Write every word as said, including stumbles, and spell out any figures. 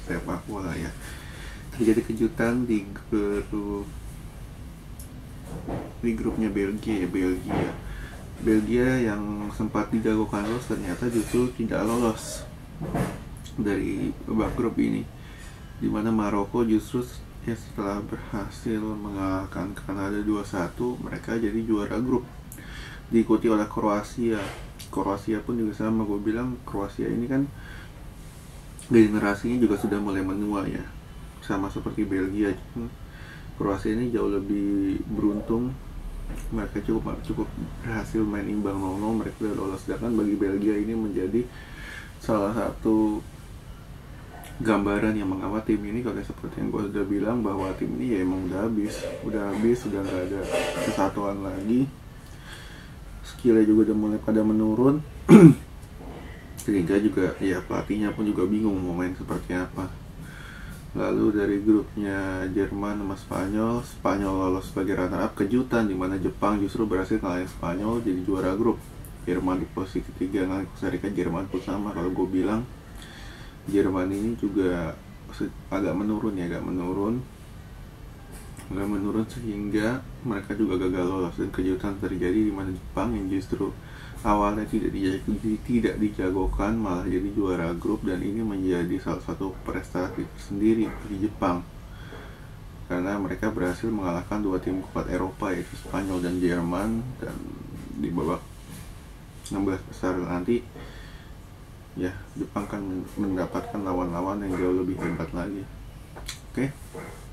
sepak bola ya. Terjadi kejutan di grup di grupnya Belgia ya, Belgia. Belgia yang sempat dijagokan lolos ternyata justru tidak lolos dari babak grup ini, dimana Maroko justru ya setelah berhasil mengalahkan Kanada dua satu, mereka jadi juara grup, diikuti oleh Kroasia. Kroasia pun juga sama, gue bilang Kroasia ini kan generasinya juga sudah mulai menua ya, sama seperti Belgia. Kroasia ini jauh lebih beruntung, mereka cukup cukup berhasil main imbang nol nol, mereka sudah lolos. Sedangkan bagi Belgia ini menjadi salah satu gambaran yang mengawal tim ini, kalau seperti yang gue sudah bilang bahwa tim ini ya emang udah habis, udah habis, sudah nggak ada kesatuan lagi, skillnya juga udah mulai pada menurun, sehingga juga ya pelatihnya pun juga bingung mau main seperti apa. Lalu dari grupnya Jerman sama Spanyol, Spanyol lolos sebagai runner up, kejutan dimana Jepang justru berhasil ngalahin Spanyol jadi juara grup. Jerman di posisi ketiga ngalahin Costa Rica, Jerman pun sama. Kalau gue bilang Jerman ini juga agak menurun ya, agak menurun, agak menurun sehingga mereka juga gagal lolos, dan kejutan terjadi di mana Jepang yang justru awalnya tidak dijagokan, tidak dijagokan malah jadi juara grup, dan ini menjadi salah satu prestasi sendiri di Jepang karena mereka berhasil mengalahkan dua tim kuat Eropa yaitu Spanyol dan Jerman, dan di babak enam belas besar nanti ya Jepang kan mendapatkan lawan-lawan yang jauh lebih hebat lagi. Oke. Okay?